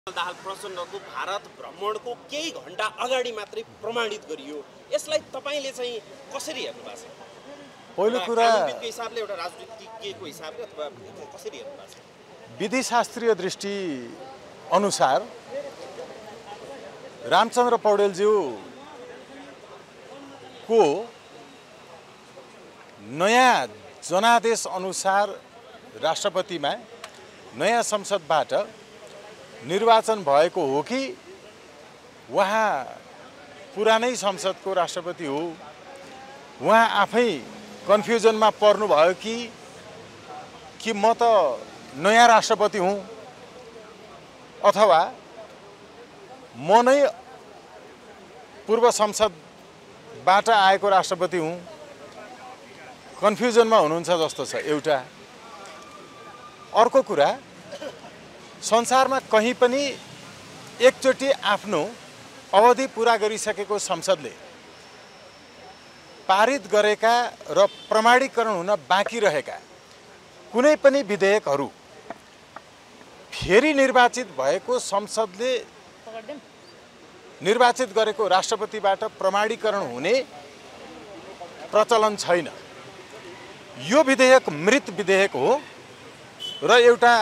दाहाल प्रचण्डको भारत भ्रमणको केही घण्टा अगाडि मात्रै प्रमाणित गरियो। यसलाई तपाईले चाहिँ कसरी हेर्नु भएको छ? पहिलो कुरा कानुनविदको हिसाबले एउटा राजनीतिज्ञको हिसाबले अथवा कसरी हेर्नु भएको छ? विधिशास्त्रीय दृष्टि अनुसार रामचन्द्र पौडेलज्यू को नयाँ जनादेश अनुसार राष्ट्रपतिमा नयाँ संसदबाट निर्वाचन भएको हो कि उहाँ पुरानै संसदको राष्ट्रपति हो, उहाँ आफै कन्फ्युजनमा पर्नुभयो कि म त नयाँ राष्ट्रपति हुँ अथवा म नै पूर्व संसदबाट आएको राष्ट्रपति हुँ, कन्फ्युजनमा हुनुहुन्छ जस्तो छ एउटा। अर्को कुरा, संसारमा कहीँ पनि एकचोटि आफ्नो अवधि पूरा गरिसकेको संसदले पारित गरेका र प्रमाणीकरण हुन बाँकी रहेका कुनै पनि विधेयकहरू फेरि निर्वाचित भएको संसदले निर्वाचित गरेको राष्ट्रपतिबाट प्रमाणीकरण हुने प्रचलन छैन। यो विधेयक मृत विधेयक हो र एउटा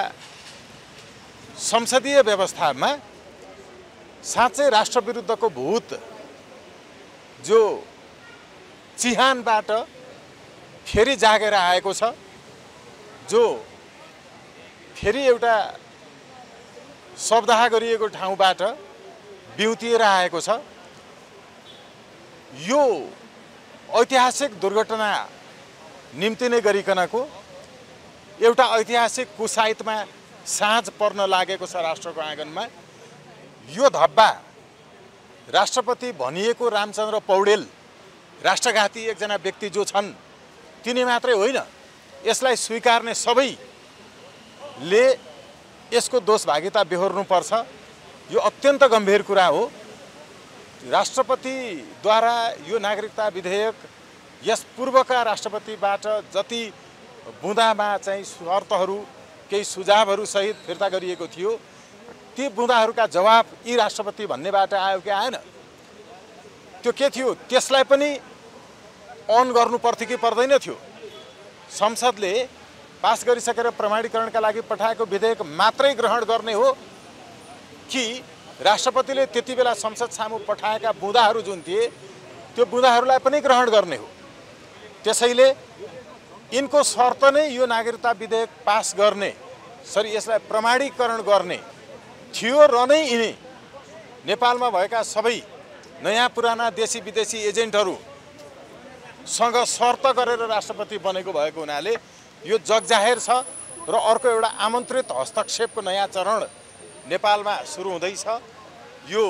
संसदीय व्यवस्थामा साँच्चै राष्ट्रविरुद्धको भूत जो चिहानबाट फेरि जागेर आएको छ, जो फेरि एउटा शब्दाह गरिएको ठाउँबाट बिउतिएर आएको छ, यो ऐतिहासिक दुर्घटना निम्तिने गरिकनको एउटा ऐतिहासिक कुसाइतमा साँझ पर्न लागेको छ राष्ट्रको आँगनमा। यो धब्बा राष्ट्रपति भनिएको रामचन्द्र पौडेल राष्ट्रघाती एकजना व्यक्ति जो छन् तिनी मात्रै होइन, यसलाई स्वीकार्ने सबैले यसको दोषभागिता बेहोर्नुपर्छ। यो अत्यन्त गम्भीर कुरा हो। राष्ट्रपतिद्वारा यो नागरिकता विधेयक यस पूर्वका राष्ट्रपतिबाट जति बुँदामा चाहिँ शर्तहरू केही सुझावहरू सहित फिर्ता गरिएको थियो, ती बुँदाहरूका जवाब यी राष्ट्रपति भन्नेबाट आयो कि आएन? त्यो के थियो? त्यसलाई पनि अन गर्नु पर्थ्यो कि पर्दैन थियो? संसदले पास गरिसकेर प्रमाणीकरणका लागि पठाएको विधेयक मात्रै ग्रहण गर्ने हो कि राष्ट्रपतिले त्यति बेला संसद सामु पठाएका बुँदाहरू जुन थिए त्यो बुँदाहरूलाई पनि ग्रहण गर्ने हो? त्यसैले यिनको शर्त नै यो नागरिकता विधेयक पास गर्ने, यसलाई प्रमाणीकरण गर्ने थियो र नै यिनी नेपालमा भएका सबै नयाँ पुराना देशी विदेशी एजेन्टहरूसँग शर्त गरेर राष्ट्रपति बनेको भएको हुनाले यो जगजाहेर छ र अर्को एउटा आमन्त्रित हस्तक्षेपको नयाँ चरण नेपालमा सुरु हुँदैछ। यो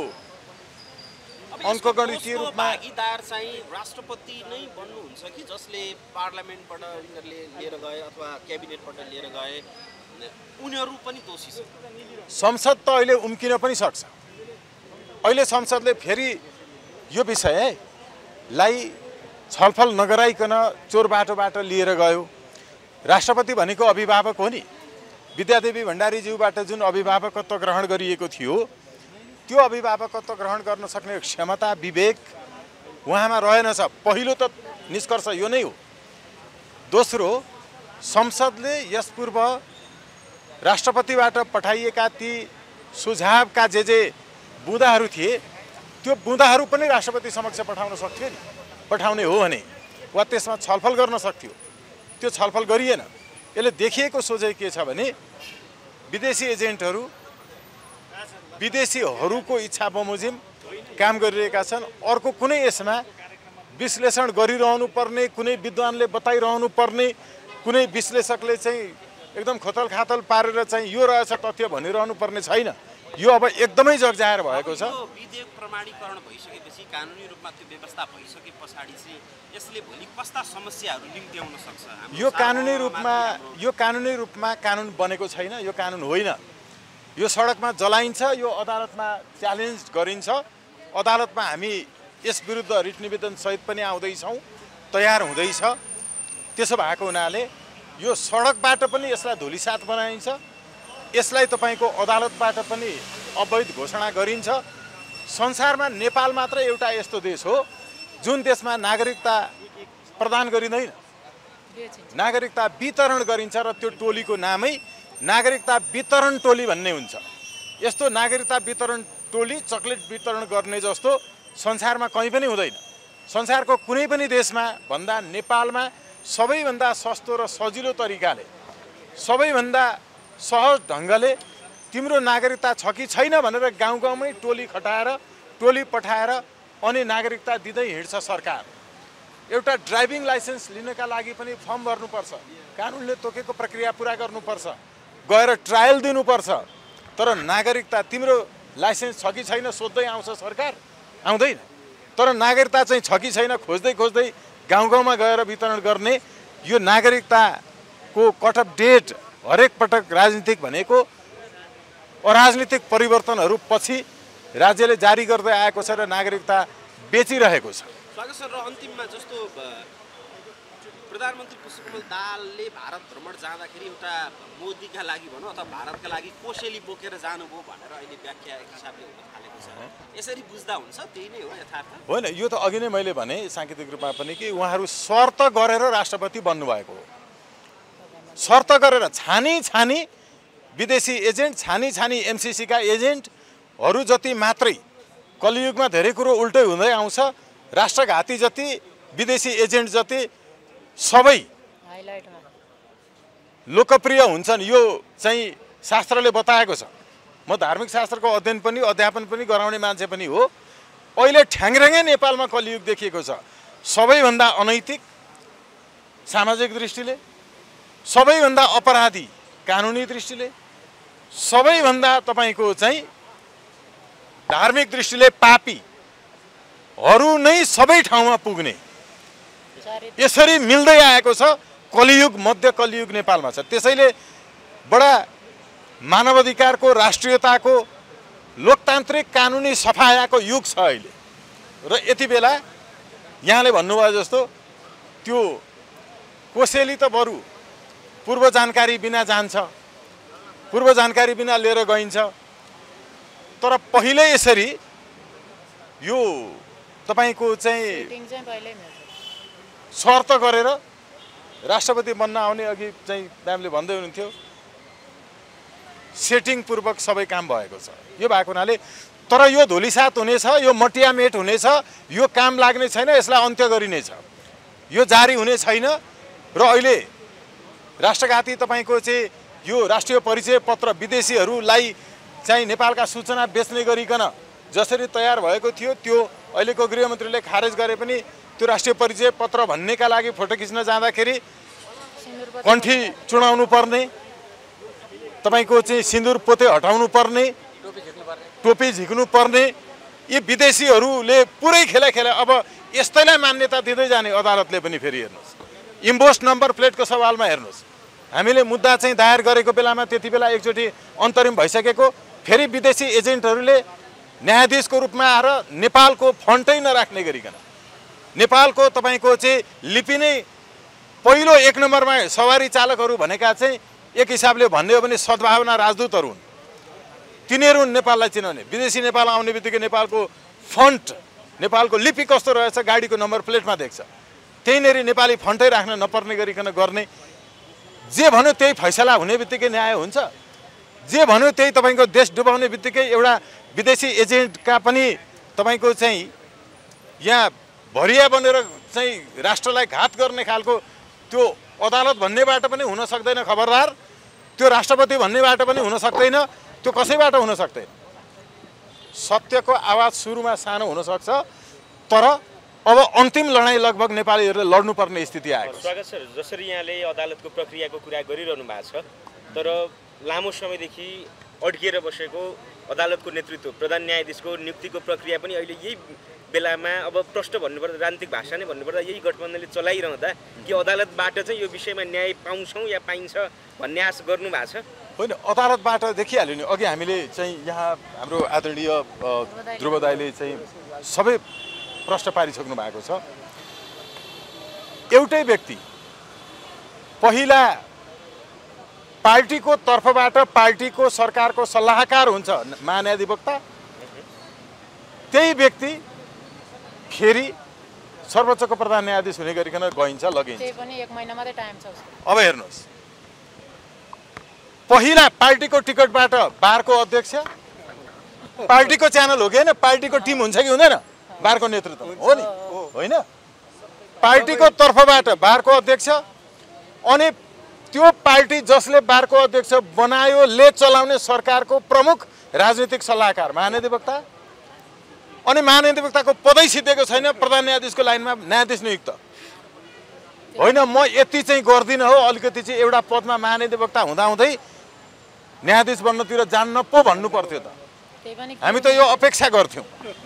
अंकगणितीय रूपमा भागीदार चाहिँ राष्ट्रपति नै बन्नुहुन्छ कि जसले पार्लियामेन्टबाट उनीहरूले लिएर गए अथवा क्याबिनेटबाट लिएर गए उनीहरू पनि दोषी छन्? संसद त अहिले उम्किन पनि सक्छ। अहिले संसदले फेरि यो विषयलाई छलफल नगराइकन चोर बाटोबाट लिएर गयो। राष्ट्रपति भनेको अभिभावक हो नि। विद्यादेवी भण्डारीज्यूबाट जुन अभिभावकत्व ग्रहण गरिएको थियो त्यो अभिभावकत्व ग्रहण गर्न सक्ने क्षमता विवेक उहाँमा रहेनछ। पहिलो त निष्कर्ष यो नै हो। दोस्रो, संसदले यस पूर्व राष्ट्रपतिबाट पठाइएका ती सुझावका जे बुँदाहरू थिए त्यो बुँदाहरू पनि राष्ट्रपति समक्ष पठाउन सक्थ्यो नि। पठाउने हो भने वा त्यसमा छलफल गर्न सक्थ्यो। त्यो छलफल गरिएन। यसले देखिएको सोझै के छ भने विदेशी एजेन्टहरू विदेशीहरूको इच्छा बमोजिम काम गरिरहेका छन्। अर्को कुनै यसमा विश्लेषण गरिरहनु पर्ने, कुनै विद्वानले बताइरहनु पर्ने, कुनै विश्लेषकले चाहिँ एकदम खोतल खातल पारेर चाहिँ यो रहेछ तथ्य भनिरहनु पर्ने छैन। यो अब एकदमै जगजाहेर भएको छ। विधेयक प्रमाणीकरण भइसकेपछि कानुनी रूपमा त्यो व्यवस्था भइसके पछाडि चाहिँ यसले भोलि कस्ता समस्याहरू निम्त्याउन सक्छ? यो कानुनी रूपमा कानुन बनेको छैन। यो कानुन होइन। यो सडकमा जलाइन्छ, यो अदालतमा च्यालेन्ज गरिन्छ। अदालतमा हामी यस विरुद्ध रिट निवेदन सहित पनि आउँदैछौँ, तयार हुँदैछ। त्यसो भएको हुनाले यो सडकबाट पनि यसलाई धुलिसात बनाइन्छ। यसलाई तपाईको अदालतबाट पनि अवैध घोषणा गरिन्छ। संसारमा नेपाल मात्र एउटा यस्तो देश हो जुन देशमा नागरिकता प्रदान गरिँदैन, नागरिकता वितरण गरिन्छ र त्यो टोलीको नामै नागरिकता वितरण टोली भन्ने हुन्छ। यस्तो नागरिकता वितरण टोली चकलेट वितरण गर्ने जस्तो संसारमा कहीँ पनि हुँदैन। संसारको कुनै पनि देशमा भन्दा नेपालमा सबैभन्दा सस्तो र सजिलो तरिकाले, सबैभन्दा सहज ढङ्गले तिम्रो नागरिकता छ कि छैन भनेर गाउँ गाउँमै टोली खटाएर, टोली पठाएर अनि नागरिकता दिँदै हिँड्छ सरकार। एउटा ड्राइभिङ लाइसेन्स लिनका लागि पनि फर्म भर्नुपर्छ, कानुनले तोकेको प्रक्रिया पुरा गर्नुपर्छ, गएर ट्रायल दिनुपर्छ। तर नागरिकता तिम्रो लाइसेन्स छ कि छैन सोध्दै आउँछ सरकार? आउँदैन। तर नागरिकता चाहिँ छ कि छैन खोज्दै खोज्दै गाउँ गाउँमा गएर वितरण गर्ने यो नागरिकताको कट अफ डेट हरेक पटक राजनीतिक भनेको अराजनीतिक परिवर्तनहरू पछि राज्यले जारी गर्दै आएको छ र नागरिकता बेचिरहेको छ। स्वागत सर, र अन्तिममा जस्तो प्रधानमन्त्री पुष्पकमल दाहालले भारत भ्रमण जाँदाखेरि एउटा मोदीका लागि भनौँ अथवा भारतका लागि कोसेली बोकेर जानुभयो भनेर अहिले व्याख्या एक हिसाबले हुन थालेको छ। यसरी बुझ्दा हुन्छ त्यही नै हो यथार्थ? होइन, यो त अघि नै मैले भने साङ्केतिक रूपमा पनि कि उहाँहरू शर्त गरेर राष्ट्रपति बन्नुभएको हो। शर्त गरेर छानी छानी विदेशी एजेन्ट, छानी छानी एमसिसीका एजेन्टहरू जति मात्रै, कलियुगमा धेरै कुरो उल्टै हुँदै आउँछ। राष्ट्रघाती जति, विदेशी एजेन्ट जति सबै लोकप्रिय हुन्छन्, यो चाहिँ शास्त्रले बताएको छ। म धार्मिक शास्त्रको अध्ययन पनि अध्यापन पनि गराउने मान्छे पनि हो। अहिले ठ्याङ्ग्राङ्गै नेपालमा कलियुग देखिएको छ। सबैभन्दा अनैतिक सामाजिक दृष्टिले, सबैभन्दा अपराधी कानुनी दृष्टिले, सबैभन्दा तपाईँको चाहिँ धार्मिक दृष्टिले पापीहरू नै सबै ठाउँमा पुग्ने यसरी मिल्दै आएको छ। कलियुग, मध्य कलियुग नेपालमा छ। त्यसैले बडा मानवाधिकारको, राष्ट्रियताको, लोकतान्त्रिक कानुनी सफायाको युग छ अहिले। र यति बेला यहाँले भन्नुभयो जस्तो त्यो कोसेली त बरु पूर्व जानकारी बिना जान्छ, पूर्व जानकारी बिना लिएर गइन्छ। तर पहिले यसरी यो तपाईँको चाहिँ शर्त गरेर राष्ट्रपति बन्न आउने, अघि चाहिँ म्यामले भन्दै हुनुहुन्थ्यो, सेटिङपूर्वक सबै काम भएको छ। यो भएको हुनाले तर यो धुलिसात हुनेछ, यो मटियामेट हुनेछ, यो काम लाग्ने छैन, यसलाई अन्त्य गरिनेछ, यो जारी हुने छैन। र अहिले राष्ट्रघाती तपाईँको चाहिँ यो राष्ट्रिय परिचय पत्र विदेशीहरूलाई चाहिँ नेपालका सूचना बेच्ने गरिकन जसरी तयार भएको थियो त्यो अहिलेको गृहमन्त्रीले खारेज गरे पनि त्यो राष्ट्रिय परिचय पत्र भन्नेका लागि फोटो खिच्न जाँदाखेरि कण्ठी चुडाउनु पर्ने, तपाईँको चाहिँ सिन्दुर पोते हटाउनु पर्ने, टोपी झिक्नु पर्ने, यी विदेशीहरूले पुरै खेला खेला। अब यस्तैलाई मान्यता दिँदै जाने अदालतले पनि। फेरि हेर्नुहोस्, इम्पोस्ट नम्बर प्लेटको सवालमा हेर्नुहोस्, हामीले मुद्दा चाहिँ दायर गरेको बेलामा त्यति बेला एकचोटि अन्तरिम भइसकेको, फेरि विदेशी एजेन्टहरूले न्यायाधीशको रूपमा आएर नेपालको फन्टै नराख्ने गरिकन, नेपालको तपाईँको चाहिँ लिपि नै पहिलो एक नम्बरमा सवारी चालकहरू भनेका चाहिँ एक हिसाबले भन्ने हो भने सद्भावना राजदूतहरू हुन्। तिनीहरू नेपाललाई चिनाउने, विदेशी नेपाल आउने बित्तिकै नेपालको फन्ट, नेपालको लिपि कस्तो रहेछ गाडीको नम्बर प्लेटमा देख्छ। त्यहीँनेरि नेपाली फन्टै राख्न नपर्ने गरिकन गर्ने। जे भन्यो त्यही फैसला हुने बित्तिकै न्याय हुन्छ, जे भन्यो त्यही तपाईँको देश डुबाउने बित्तिकै एउटा विदेशी एजेन्टका पनि तपाईँको चाहिँ यहाँ भरिया बनेर चाहिँ राष्ट्रलाई घात गर्ने खालको त्यो अदालत भन्नेबाट पनि हुन सक्दैन, खबरदार। त्यो राष्ट्रपति भन्नेबाट पनि हुन सक्दैन, त्यो कसैबाट हुन सक्दैन। सत्यको आवाज सुरुमा सानो हुनसक्छ, तर अब अन्तिम लडाइँ लगभग नेपालीहरूले लड्नुपर्ने स्थिति आएको छ। स्वागत सर, जसरी यहाँले अदालतको प्रक्रियाको कुरा गरिरहनु भएको छ, तर लामो समयदेखि अड्किएर बसेको अदालतको नेतृत्व, प्रधान न्यायाधीशको नियुक्तिको प्रक्रिया पनि अहिले यही बेलामा अब प्रश्न भन्नुपर्दा, राजनीतिक भाषा नै भन्नुपर्दा यही गठबन्धनले चलाइरहँदा कि अदालतबाट चाहिँ यो विषयमा न्याय पाउँछौँ या पाइन्छ भन्ने आश गर्नु भएको छ? होइन, अदालतबाट देखिहाल्यो नि। अघि हामीले चाहिँ यहाँ हाम्रो आदरणीय ध्रुव दाइले चाहिँ सबै प्रश्न पारिसक्नु भएको छ। एउटै व्यक्ति पहिला पार्टीको तर्फबाट पार्टीको सरकारको सल्लाहकार हुन्छ महान्यायाधिवक्ता, त्यही व्यक्ति फेरि सर्वोच्चको प्रधान न्यायाधीश हुने गरिकन गइन्छ लगिन्छ। त्यही पनि 1 महिना मात्रै टाइम छ उसको। अब हेर्नुहोस्, पहिला पार्टीको टिकटबाट बारको अध्यक्ष, पार्टीको च्यानल हो कि होइन, पार्टीको टिम हुन्छ कि हुँदैन, बारको नेतृत्व हो नि, होइन? पार्टीको तर्फबाट बारको अध्यक्ष, अनि त्यो पार्टी जसले बारको अध्यक्ष बनायो ले चलाउने सरकारको प्रमुख राजनीतिक सल्लाहकार महान्यायाधिवक्ता, अनि महान्यायाधिवक्ताको पदै सिद्धेको छैन प्रधान न्यायाधीशको लाइनमा न्यायाधीश नियुक्त होइन। म यति चाहिँ गर्दिनँ हो, अलिकति चाहिँ एउटा पदमा महान्यायाधिवक्ता हुँदाहुँदै न्यायाधीश बन्नतिर जान्न पो भन्नु पर्थ्यो त। हामी त यो अपेक्षा गर्थ्यौँ,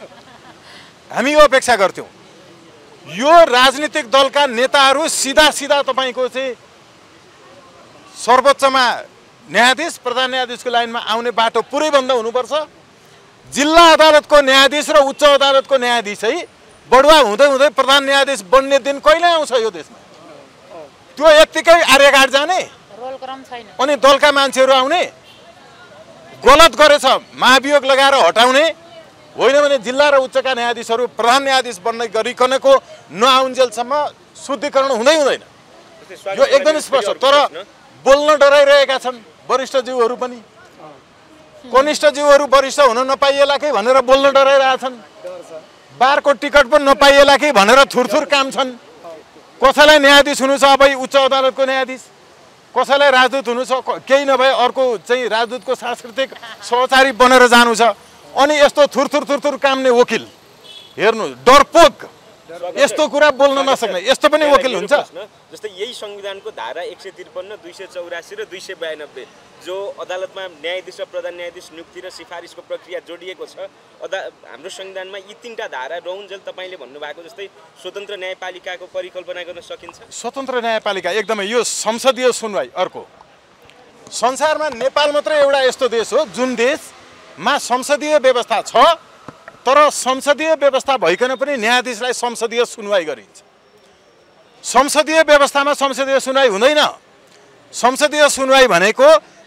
यो राजनीतिक दलका नेताहरू सिधा सिधा तपाईँको चाहिँ सर्वोच्चमा न्यायाधीश प्रधान न्यायाधीशको लाइनमा आउने बाटो पुरै बन्द हुनुपर्छ। जिल्ला अदालतको न्यायाधीश र उच्च अदालतको न्यायाधीश है बढुवा हुँदै हुँदै प्रधान न्यायाधीश बन्ने दिन कहिले आउँछ यो देशमा? त्यो यत्तिकै आर्यघाट जाने रोल क्रम छैन, अनि दलका मान्छेहरू आउने, गलत गरेछ महाभियोग लगाएर हटाउने, होइन भने जिल्ला र उच्चका न्यायाधीशहरू प्रधान न्यायाधीश बन्ने गरिकनको नआउन्जेलसम्म शुद्धिकरण हुँदै हुँदैन। यो एकदम स्पष्ट। तर बोल्न डराइरहेका छन् वरिष्ठज्यूहरू पनि, कनिष्ठज्यूहरू वरिष्ठ हुन नपाइएला कि भनेर बोल्न डराइरहेछन्, बारको टिकट पनि नपाइएला कि भनेर थुरथुर काम छन्। कसैलाई न्यायाधीश हुनु छ अब उच्च अदालतको न्यायाधीश, कसैलाई राजदूत हुनु छ, केही नभए अर्को चाहिँ राजदूतको सांस्कृतिक सहचारी बनेर जानु छ। अनि यस्तो थुरथुर काम्ने वकिल हेर्नु, डरपोक, यस्तो कुरा बोल्न नसक्ने यस्तो पनि वकिल हुन्छ। जस्तै यही संविधानको धारा 153, 284 र 292 जो अदालतमा न्यायाधीश र प्रधान न्यायाधीश नियुक्ति र सिफारिसको प्रक्रिया जोडिएको छ, हाम्रो संविधानमा यी 3टा धारा रहउन्जेल तपाईँले भन्नुभएको जस्तै स्वतन्त्र न्यायपालिकाको परिकल्पना गर्न सकिन्छ। स्वतन्त्र न्यायपालिका एकदमै, यो संसदीय सुनवाई। अर्को, संसारमा नेपाल मात्रै एउटा यस्तो देश हो जुन देशमा संसदीय व्यवस्था छ, तर संसदीय व्यवस्था भइकन पनि न्यायाधीशलाई संसदीय सुनवाई गरिन्छ। संसदीय व्यवस्थामा संसदीय सुनवाई हुँदैन। संसदीय सुनवाई भनेको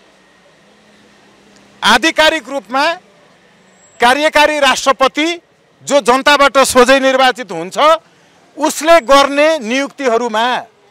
आधिकारिक रूपमा कार्यकारी राष्ट्रपति जो जनताबाट सोझै निर्वाचित हुन्छ उसले गर्ने नियुक्तिहरूमा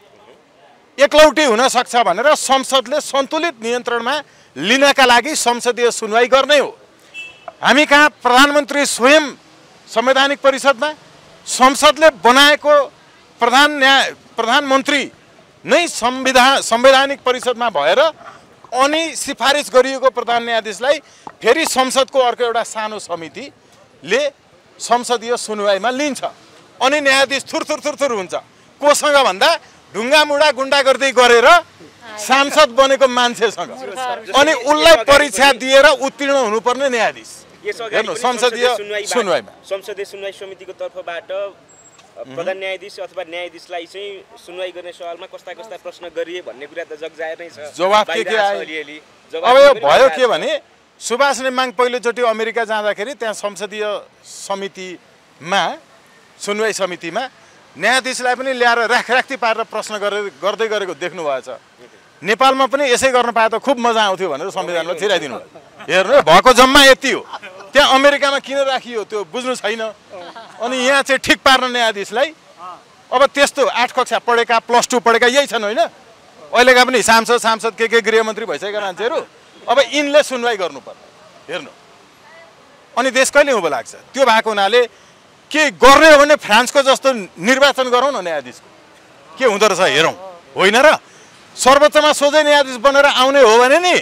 एकलौटी हुन सक्छ भनेर संसदले सन्तुलित नियन्त्रणमा लिनका लागि संसदीय सुनवाई गर्ने हो। हामी कहाँ प्रधानमन्त्री स्वयं संवैधानिक परिषदमा, संसदले बनाएको प्रधानमन्त्री नै संवैधानिक परिषदमा भएर अनि सिफारिस गरिएको प्रधान न्यायाधीशलाई फेरि संसदको अर्को एउटा सानो समितिले संसदीय सुनवाईमा लिन्छ। अनि न्यायाधीश थुरथुर हुन्छ। कोसँग भन्दा ढुङ्गामुढा गुन्डागर्दी गरेर सांसद बनेको मान्छेसँग, अनि उसलाई परीक्षा दिएर उत्तीर्ण हुनुपर्ने न्यायाधीश। हेर्नु, संसदीय सुनवाईमा संसदीय सुनवाई समितिको तर्फबाट प्रधान न्यायाधीश अथवा न्यायाधीशलाई चाहिँ सुनवाई गर्ने सवालमा कस्ता कस्ता प्रश्न गरिए भन्ने कुरा त जगजाहेर नै छ। जवाफ के आयो? अब यो भयो के भने सुभाष नेमाङ पहिलोचोटि अमेरिका जाँदाखेरि त्यहाँ संसदीय समितिमा, सुनवाई समितिमा न्यायाधीशलाई पनि ल्याएर राखराख्ती पारेर प्रश्न गर्दै गरेको देख्नु भएछ। नेपालमा पनि यसै गर्न पाए त खुब मजा आउँथ्यो भनेर संविधानमा छिराइदिनु भयो। हेर्नु, भएको जम्मा यति हो। त्यहाँ अमेरिकामा किन राखियो त्यो बुझ्नु छैन। अनि यहाँ चाहिँ ठिक पार्न न्यायाधीशलाई, अब त्यस्तो 8 कक्षा पढेका, +2 पढेका यही छन् होइन, अहिलेका पनि सांसद के गृहमन्त्री भइसकेका मान्छेहरू, अब यिनले सुनवाई गर्नुपर्छ। हेर्नु, अनि देश कहिले उँभो लाग्छ? त्यो भएको हुनाले के गर्ने हो भने फ्रान्सको जस्तो निर्वाचन गरौँ न न्यायाधीशको, के हुँदो रहेछ हेरौँ। होइन र सर्वोच्चमा सोझै न्यायाधीश बनेर आउने हो भने नि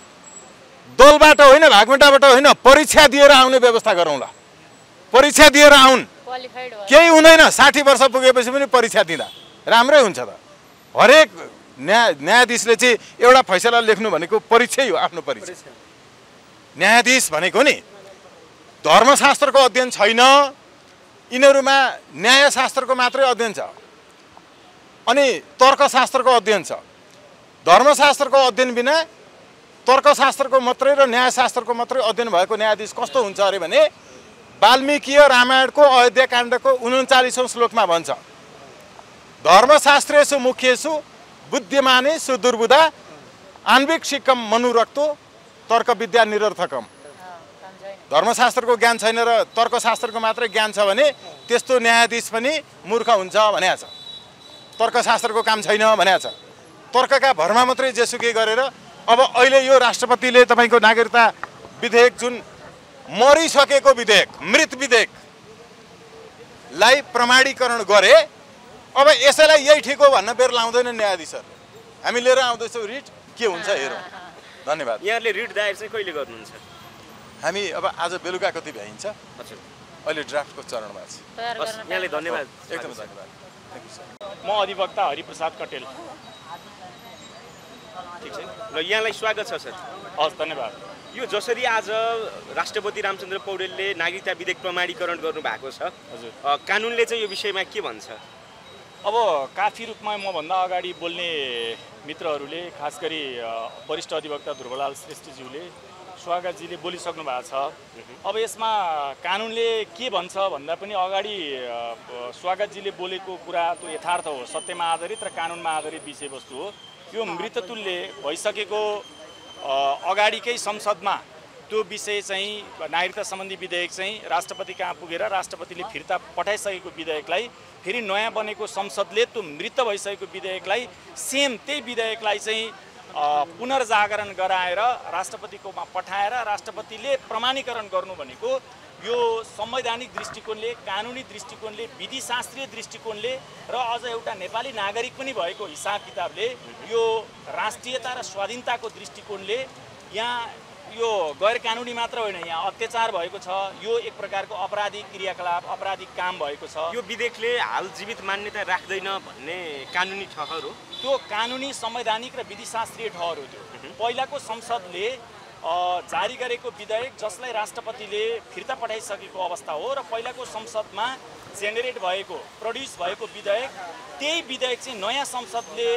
दलबाट होइन, भागमेटाबाट होइन, परीक्षा दिएर आउने व्यवस्था गरौँला। परीक्षा दिएर आउन्, केही हुँदैन। 60 वर्ष पुगेपछि पनि परीक्षा दिँदा राम्रै हुन्छ त। हरेक न्यायाधीशले चाहिँ एउटा फैसला लेख्नु भनेको परीक्षै हो, आफ्नो परीक्षा। न्यायाधीश भनेको नि धर्मशास्त्रको अध्ययन छैन, यिनीहरूमा न्यायशास्त्रको मात्रै अध्ययन छ अनि तर्कशास्त्रको अध्ययन छ। धर्मशास्त्रको अध्ययन बिना तर्कशास्त्रको मात्रै र न्यायशास्त्रको मात्रै अध्ययन भएको न्यायाधीश कस्तो हुन्छ अरे भने वाल्मीकीय रामायणको अयोध्याकाण्डको 39औं श्लोकमा भन्छ, धर्मशास्त्रेषु मुख्येषु बुद्धिमानेषु दुर्बुधा आन्विक सिक्कम मनुरक्तो तर्क विद्या निरर्थकम। काम छैन। धर्मशास्त्रको ज्ञान छैन र तर्कशास्त्रको मात्रै ज्ञान छ भने त्यस्तो न्यायाधीश पनि मूर्ख हुन्छ भनेको छ। तर्कशास्त्रको काम छैन भनेको छ। तर्कका भरमा मात्रै जेसुकै गरेर अब अहिले यो राष्ट्रपतिले तपाईँको नागरिकता विधेयक जुन मरिसकेको विधेयक, मृत विधेयकलाई प्रमाणीकरण गरे, अब यसैलाई यही ठिक हो भन्न बेर लाउँदैन न्यायाधीशहरूले। हामी लिएर आउँदैछौँ रिट, के हुन्छ हेरौँ। धन्यवाद। यहाँले रिट दायर चाहिँ कहिले गर्नुहुन्छ? हामी अब आज बेलुका कति भ्याइन्छ, हजुर अहिले ड्राफ्टको चरणमा छ। तयार गर्न यहाँले धन्यवाद। एकदमै धन्यवाद। Thank you sir. म अधिवक्ता हरिप्रसाद कटेल। ठिक छ र यहाँलाई स्वागत छ सर। हस्, धन्यवाद। यो जसरी आज राष्ट्रपति रामचन्द्र पौडेलले नागरिकता विधेयक प्रमाणीकरण गर्नु भएको छ, हजुर, कानुनले चाहिँ यो विषयमा के भन्छ? अब काफी रूपमा मभन्दा अगाडि बोल्ने मित्रहरूले, खास गरी वरिष्ठ अधिवक्ता ध्रुवलाल श्रेष्ठज्यूले, स्वागतजीले बोलिसक्नु भएको छ। अब यसमा कानुनले के भन्छ भन्दा पनि अगाडि स्वागतजीले बोलेको कुरा त्यो यथार्थ हो, सत्यमा आधारित र कानुनमा आधारित विषयवस्तु हो। यो मृत्युतुल्य भइसकेको अगाडिकै संसदमा त्यो विषय चाहिँ नागरिकता सम्बन्धी विधेयक चाहिँ राष्ट्रपति कहाँ पुगेर राष्ट्रपतिले फिर्ता पठाइसकेको विधेयकलाई फेरि नयाँ बनेको संसदले त्यो मृत भइसकेको विधेयकलाई सेम त्यही विधेयकलाई चाहिँ पुनर्जागरण गराएर राष्ट्रपतिकोमा पठाएर राष्ट्रपतिले प्रमाणीकरण गर्नु भनेको यो संवैधानिक दृष्टिकोणले, कानुनी दृष्टिकोणले, विधिशास्त्रीय दृष्टिकोणले र अझ एउटा नेपाली नागरिक पनि भएको हिसाब किताबले यो राष्ट्रियता र स्वाधीनताको दृष्टिकोणले यहाँ यो गैर कानुनी मात्र होइन, यहाँ अत्याचार भएको छ। यो एक प्रकारको अपराधिक क्रियाकलाप, अपराधिक काम भएको छ। यो विधेयकले हाल जीवित मान्यता राख्दैन भन्ने कानुनी ठहर हो? त्यो कानुनी, संवैधानिक र विधिशास्त्रीय ठहर हो। त्यो पहिलाको संसदले जारी गरेको विधेयक जसलाई राष्ट्रपतिले फिर्ता पठाइसकेको अवस्था हो र पहिलाको संसदमा जेनेरेट भएको, प्रड्युस भएको विधेयक, त्यही विधेयक चाहिँ नयाँ संसदले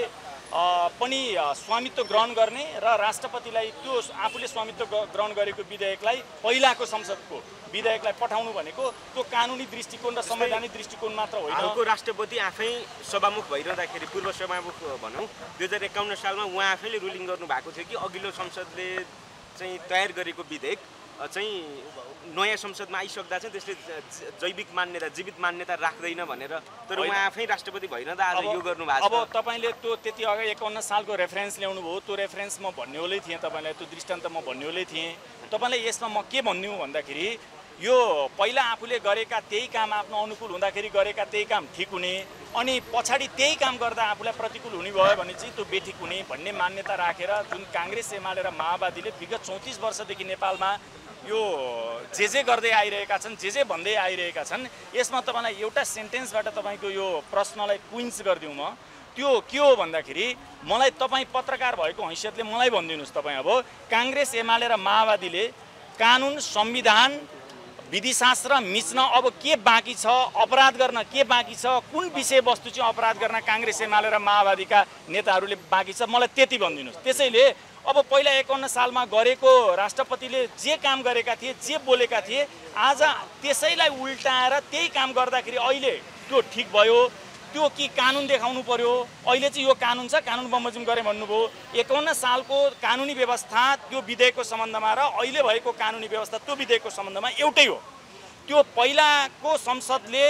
पनि स्वामित्व ग्रहण गर्ने र राष्ट्रपतिलाई त्यो आफूले स्वामित्व ग्रहण गरेको विधेयकलाई पहिलाको संसदको विधेयकलाई पठाउनु भनेको त्यो कानुनी दृष्टिकोण र संवैधानिक दृष्टिकोण मात्र होइन। हालको राष्ट्रपति आफै सभामुख भइरहँदाखेरि, पूर्व सभामुख भनौँ, 2051 सालमा उहाँ आफैले रुलिङ गर्नुभएको थियो कि अघिल्लो संसदले चाहिँ तयार गरेको विधेयक चाहिँ नयाँ संसदमा आइसक्दा चाहिँ त्यसले जैविक मान्यता, जीवित मान्यता राख्दैन भनेर, तर उहाँ आफै राष्ट्रपति भइरहँदा आज यो गर्नु भएको छ। अब तपाईँले त्यो त्यति अगाडि 51 सालको रेफरेन्स ल्याउनु भयो, त्यो रेफरेन्स म भन्नेवालै थिएँ तपाईँलाई, त्यो दृष्टान्त म भन्नेवालै थिएँ। तपाईँलाई यसमा म के भन्नु भन्दाखेरि यो पहिला आफूले गरेका त्यही काम आफ्नो अनुकूल हुँदाखेरि गरेका त्यही काम ठिक हुने, अनि पछाडि त्यही काम गर्दा आफूलाई प्रतिकूल हुने भयो भने चाहिँ त्यो बेठिक हुने भन्ने मान्यता राखेर जुन काङ्ग्रेस, एमाले र माओवादीले विगत 34 वर्षदेखि नेपालमा यो जे गर्दै आइरहेका छन्, जे भन्दै आइरहेका छन्, यसमा तपाईँलाई एउटा सेन्टेन्सबाट तपाईँको यो प्रश्नलाई क्विन्स गरिदिउँ म। त्यो के हो भन्दाखेरि मलाई तपाईँ पत्रकार भएको हैसियतले मलाई भनिदिनुहोस्, तपाईँ अब काङ्ग्रेस, एमाले र माओवादीले कानुन, संविधान, विधिशास्त्र मिच्न अब के बाँकी छ, अपराध गर्न के बाँकी छ, कुन विषयवस्तु चाहिँ अपराध गर्न काङ्ग्रेस, एमाले र माओवादीका नेताहरूले बाँकी छ, मलाई त्यति भनिदिनुहोस्। त्यसैले अब पहिला 51 सालमा गरेको राष्ट्रपतिले जे काम गरेका थिए, जे बोलेका थिए, आज त्यसैलाई उल्टाएर त्यही काम गर्दाखेरि अहिले त्यो ठिक भयो। त्यो कि कानुन देखाउनु पर्यो, अहिले चाहिँ यो कानुन छ, कानुन बमोजिम गरे भन्नुभयो। 51 सालको कानुनी व्यवस्था त्यो विधेयकको सम्बन्धमा र अहिले भएको कानुनी व्यवस्था त्यो विधेयकको सम्बन्धमा एउटै हो। त्यो पहिलाको संसदले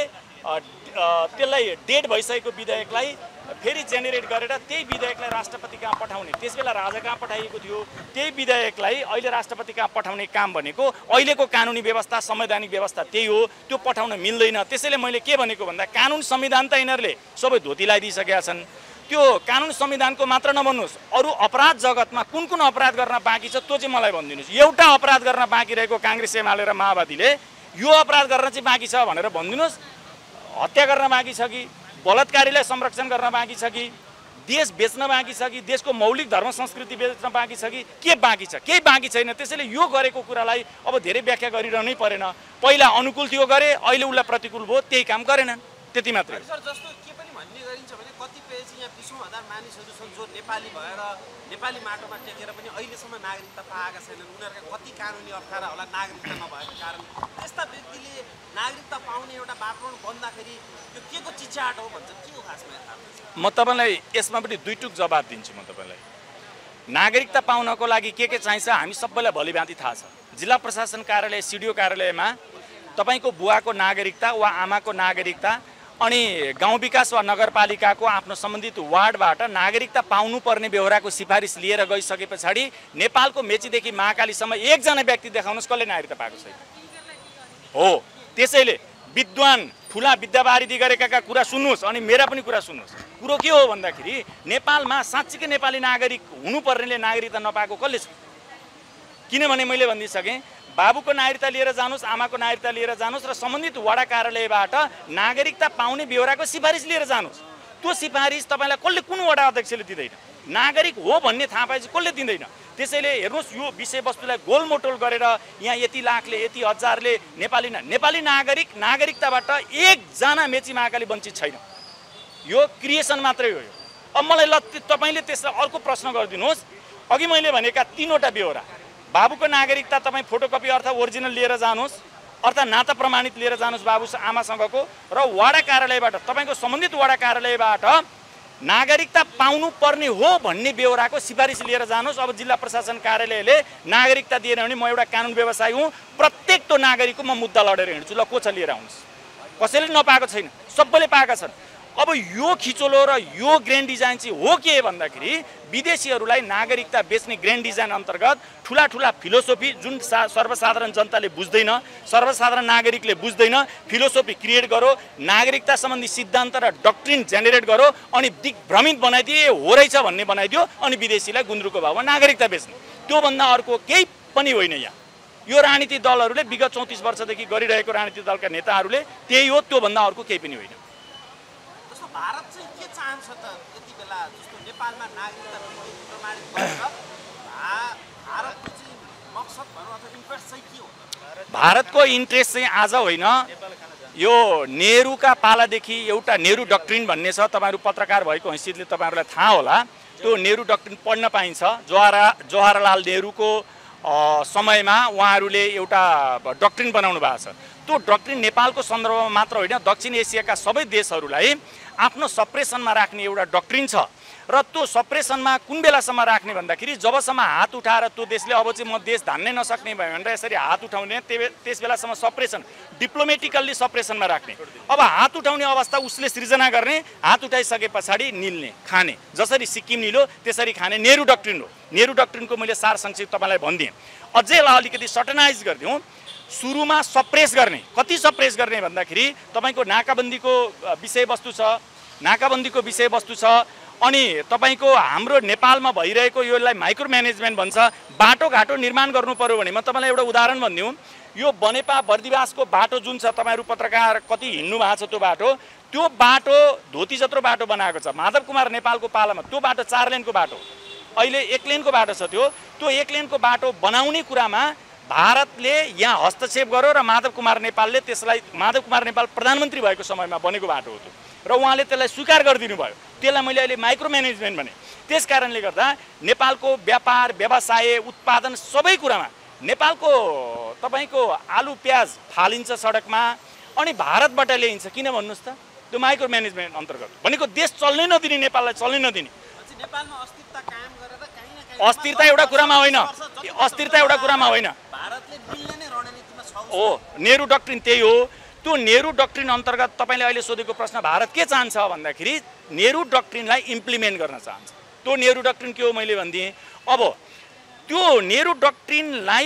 त्यसलाई डेड भइसकेको विधेयकलाई फेरि जेनेरेट गरेर त्यही विधेयकलाई राष्ट्रपति कहाँ पठाउने, त्यसबेला राजा कहाँ पठाइएको थियो, त्यही विधेयकलाई अहिले राष्ट्रपति कहाँ पठाउने काम भनेको अहिलेको कानुनी व्यवस्था, संवैधानिक व्यवस्था त्यही हो। त्यो पठाउन मिल्दैन। त्यसैले मैले के भनेको भन्दा कानुन, संविधान त यिनीहरूले सबै धोती लगाइदिइसकेका छन्। त्यो कानुन, संविधानको मात्र नभन्नुहोस्, अरू अपराध जगतमा कुन कुन अपराध गर्न बाँकी छ त्यो चाहिँ मलाई भनिदिनुहोस्। एउटा अपराध गर्न बाँकी रहेको काङ्ग्रेस, एमाले र माओवादीले यो अपराध गर्न चाहिँ बाँकी छ भनेर भनिदिनुहोस्। हत्या गर्न बाँकी छ कि, बलात्कारीलाई संरक्षण गर्न बाँकी छ कि, देश बेच्न बाँकी छ कि, देशको मौलिक धर्म संस्कृति बेच्न बाँकी छ कि, के बाँकी छ? केही बाँकी छैन। त्यसैले यो गरेको कुरालाई अब धेरै व्याख्या गरिरहनै परेन। पहिला अनुकूल थियो गरे, अहिले उसलाई प्रतिकूल भयो, त्यही काम गरेनन्, त्यति मात्रै। सर, जस्तो के पनि भन्ने गरिन्छ भने कतिपय चाहिँ यहाँ 20,000 मानिसहरू छन् जो नेपाली भएर नेपाली माटोमा टेकेर पनि अहिलेसम्म नागरिकता पाएका छैनन्। उनीहरूका कति कानुनी अप्ठ्यारा होला नागरिकता नभएको कारण। त्यस्ता व्यक्तिले नागरिकता पाउने एउटा वातावरण बन्दाखेरि यो के को चिच्याट हो भन्छ, के हो खासमा? म तपाईँलाई यसमा पनि दुई टुक जवाब दिन्छु। म तपाईँलाई नागरिकता पाउनको लागि के चाहिन्छ हामी सबैलाई भलिभाँति थाहा छ। जिल्ला प्रशासन कार्यालय सिडिओ कार्यालयमा तपाईको बुवाको नागरिकता वा आमाको नागरिकता अनि गाउँ विकास वा नगरपालिकाको आफ्नो सम्बन्धित वार्डबाट नागरिकता पाउनुपर्ने बेहोराको सिफारिस लिएर गइसके पछाडि नेपालको मेचीदेखि महाकालीसम्म एकजना व्यक्ति देखाउनुहोस् कसले नागरिकता पाएको छैन हो। त्यसैले विद्वान ठुला विद्यावारिधि गरेका कुरा सुन्नुहोस् अनि मेरा पनि कुरा सुन्नुहोस्। कुरो के हो भन्दाखेरि नेपालमा साँच्चीकै नेपाली नागरिक हुनुपर्नेले नागरिकता नपाएको कसले छ? किनभने मैले भनिदिइसकेँ बाबुको नागरिकता लिएर जानुहोस्, आमाको नागरिकता लिएर जानुहोस् र सम्बन्धित वडा कार्यालयबाट नागरिकता पाउने बेहोराको सिफारिस लिएर जानुहोस्। त्यो सिफारिस तपाईँलाई कसले कुन वडा अध्यक्षले दिँदैन? नागरिक हो भन्ने थाहा पाएपछि कसले दिँदैन? त्यसैले हेर्नुहोस् यो विषयवस्तुलाई गोलमोटोल गरेर यहाँ यति लाखले यति हजारले नेपाली नागरिकताबाट एकजना मेची महाकाली वञ्चित छैन। यो क्रिएसन मात्रै हो। अब मलाई ल तपाईँले त्यसलाई अर्को प्रश्न गरिदिनुहोस्। अघि मैले भनेका 3वटा बेहोरा बाबुको नागरिकता तपाईँ फोटोकपी अर्थात् ओरिजिनल लिएर जानुहोस् अर्थात् नाता प्रमाणित लिएर जानुहोस् बाबु आमासँगको र वडा कार्यालयबाट तपाईँको सम्बन्धित वडा कार्यालयबाट नागरिकता पाउनुपर्ने हो भन्ने बेहोराको सिफारिस लिएर जानुहोस्। अब जिल्ला प्रशासन कार्यालयले नागरिकता दिएन भने म एउटा कानुन व्यवसायी हुँ, प्रत्येक त्यो नागरिकको म मुद्दा लडेर हिँड्छु। ल को छ लिएर आउनुहोस्। कसैले नपाएको छैन, सबैले पाएका छन्। अब यो खिचोलो र यो ग्रान्ड डिजाइन चाहिँ हो के भन्दाखेरि विदेशीहरूलाई नागरिकता बेच्ने ग्रान्ड डिजाइन अन्तर्गत ठुला ठुला फिलोसोफी जुन सर्वसाधारण जनताले बुझ्दैन, सर्वसाधारण नागरिकले बुझ्दैन, फिलोसोफी क्रिएट गरो, नागरिकता सम्बन्धी सिद्धान्त र डक्ट्रिन जेनेरेट गरो अनि दिग्भ्रमित बनाइदिए हो रहेछ भन्ने बनाइदियो अनि विदेशीलाई गुन्द्रुकको भावमा नागरिकता बेच्ने। त्योभन्दा अर्को केही पनि होइन। यहाँ यो राजनीतिक दलहरूले विगत 34 वर्षदेखि गरिरहेको राजनीतिक दलका नेताहरूले त्यही हो, त्योभन्दा अर्को केही पनि होइन। भारत चाहिँ के चाहन्छ त यति बेला जस्तो नेपालमा नागरिकता प्रमाणित गरेर भारतको चाहिँ मकसद भनौँ अथवा इन्ट्रेस्ट चाहिँ के हो? भारतको इन्ट्रेस्ट चाहिँ आज होइन, यो नेहरूका पालादेखि एउटा नेहरू डक्ट्रिन भन्ने छ। तपाईँहरू पत्रकार भएको हैसियतले तपाईँहरूलाई थाहा होला। त्यो नेहरू डक्ट्रिन पढ्न पाइन्छ। जवाहरलाल नेहरूको समयमा उहाँहरूले एउटा डक्ट्रिन बनाउनु भएको छ। त्यो डक्ट्रिन नेपालको सन्दर्भमा मात्र होइन, दक्षिण एसियाका सबै देशहरूलाई आफ्नो सप्रेसनमा राख्ने एउटा डक्ट्रिन छ। र त्यो सप्रेसनमा कुन बेलासम्म राख्ने भन्दाखेरि जबसम्म हात उठाएर त्यो देशले अब चाहिँ म देश धान्नै नसक्ने भयो भनेर यसरी हात उठाउने त्यस बेलासम्म सप्रेसन डिप्लोमेटिकल्ली सप्रेसनमा राख्ने। अब हात उठाउने अवस्था उसले सृजना गर्ने, हात उठाइसके पछाडि निल्ने खाने, जसरी सिक्किम निलो त्यसरी खाने नेहरू डक्ट्रिन हो। नेहरू डक्ट्रिनको मैले सार संक्षेप तपाईँलाई भनिदिएँ। अझै अलिकति सर्टनाइज गरिदिउँ। सुरुमा सप्रेस गर्ने, कति सप्रेस गर्ने भन्दाखेरि तपाईँको नाकाबन्दीको विषयवस्तु छ, नाकाबन्दीको विषयवस्तु छ अनि तपाईँको हाम्रो नेपालमा भइरहेको यसलाई माइक्रो म्यानेजमेन्ट भन्छ। बाटोघाटो निर्माण गर्नु पर्यो भने म तपाईँलाई एउटा उदाहरण भनिदिउँ। यो बनेपा बर्दिवासको बाटो जुन छ, तपाईँहरू पत्रकार कति हिँड्नु भएको छ त्यो बाटो, त्यो बाटो धोती जत्रो बाटो बनाएको छ। माधव कुमार नेपालको पालामा त्यो बाटो 4 लेनको बाटो, अहिले 1 लेनको बाटो छ। त्यो 1 लेनको बाटो बनाउने कुरामा भारतले यहाँ हस्तक्षेप गर्यो र माधव कुमार नेपालले त्यसलाई, माधव कुमार नेपाल प्रधानमन्त्री भएको समयमा बनेको बाटो हो त्यो, र उहाँले त्यसलाई स्वीकार गरिदिनु भयो। त्यसलाई मैले अहिले माइक्रो म्यानेजमेन्ट भने। त्यस कारणले गर्दा नेपालको व्यापार व्यवसाय उत्पादन सबै कुरामा नेपालको तपाईँको आलु प्याज फालिन्छ सडकमा अनि भारतबाट ल्याइन्छ। किन भन्नुहोस् त? त्यो माइक्रो म्यानेजमेन्ट अन्तर्गत भनेको देश चल्नै नदिने, नेपाललाई चल्नै नदिने। नेपालमा अस्थिरता कायम गरेर अस्थिरता एउटा कुरामा होइन, अस्थिरता एउटा कुरामा होइन, भारतले मिल्ने नै रणनीतिमा छ हो। नेहरू डक्ट्रिन त्यही हो। त्यो नेहरू डक्ट्रिन अन्तर्गत तपाईँले अहिले सोधेको प्रश्न भारत के चाहन्छ भन्दाखेरि नेहरू डक्ट्रिनलाई इम्प्लिमेन्ट गर्न चाहन्छ। त्यो नेहरू डक्ट्रिन के हो मैले भनिदिएँ। अब त्यो नेहरू डक्ट्रिनलाई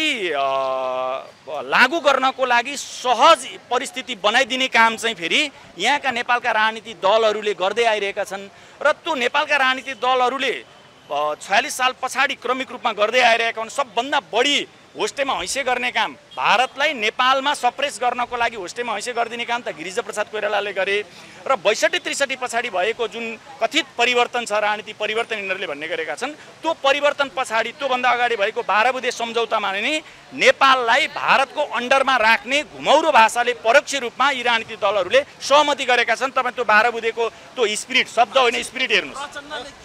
लागू गर्नको लागि सहज परिस्थिति बनाइदिने काम चाहिँ फेरि यहाँका नेपालका राजनीतिक दलहरूले गर्दै आइरहेका छन्। र त्यो नेपालका राजनीतिक दलहरूले 46 साल पछाडि क्रमिक रूपमा गर्दै आइरहेका हुन्। सबभन्दा बढी होस्टेमा हैसे गर्ने काम भारतलाई नेपालमा सप्रेस गर्नको लागि होस्टेमा हैसे गरिदिने काम त गिरिजा प्रसाद कोइरालाले गरे। र 62-63 पछाडि भएको जुन कथित परिवर्तन छ, राजनीति परिवर्तन यिनीहरूले भन्ने गरेका छन्, त्यो परिवर्तन पछाडि त्योभन्दा अगाडि भएको 12 बुँदे सम्झौतामा नै नेपाललाई भारतको अन्डरमा राख्ने घुमौरो भाषाले परोक्ष रूपमा यी राजनीतिक दलहरूले सहमति गरेका छन्। तपाईँ त्यो 12 बुँदेको त्यो स्पिरिट शब्द होइन, स्पिरिट हेर्नुहोस्।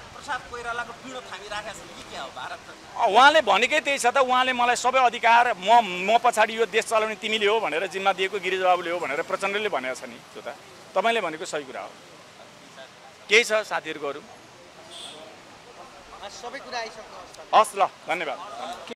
उहाँले भनेकै त्यही छ त। उहाँले मलाई सबै अधिकार म पछाडि यो देश चलाउने तिमीले हो भनेर जिम्मा दिएको गिरिजाबाबुले हो भनेर प्रचण्डले भनेको छ नि। त्यो त तपाईँले भनेको सही कुरा हो। केही छ साथीहरूको अरू? सबै कुरा आइसक्नुहोस्। हस् ल, धन्यवाद।